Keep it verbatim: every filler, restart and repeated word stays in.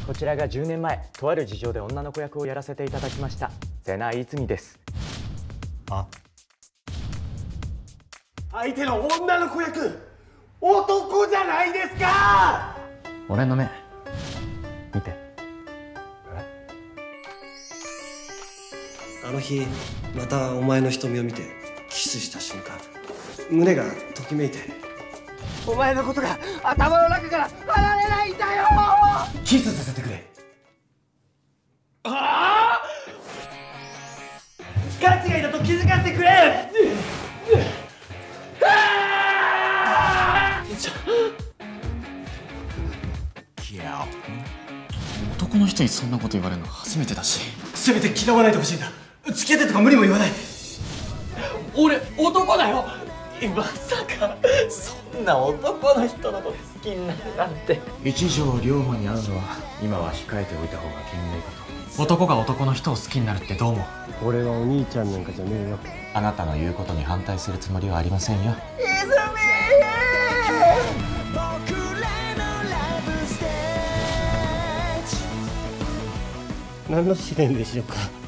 こちらがじゅうねんまえとある事情で女の子役をやらせていただきました瀬名泉です。 あ、相手の女の子役男じゃないですか。 俺の目見て。 あの日またお前の瞳を見てキスした瞬間、胸がときめいて、 お前のことが頭の中から離れないんだよ。 キスさせてくれ。 ああ、勘違いだと気づかせてくれ。 いや、男の人にそんなこと言われるの初めてだし。 せめて嫌わないでほしいんだ。付き合ってとか無理も言わない。 俺男だよ。まさかそんな男の人のこと好きになるなんて。 一条龍馬に会うのは今は控えておいた方が賢明かと。 男が男の人を好きになるってどう思う？ 俺はお兄ちゃんなんかじゃねえよ。 あなたの言うことに反対するつもりはありませんよ。 何の試練でしょうか。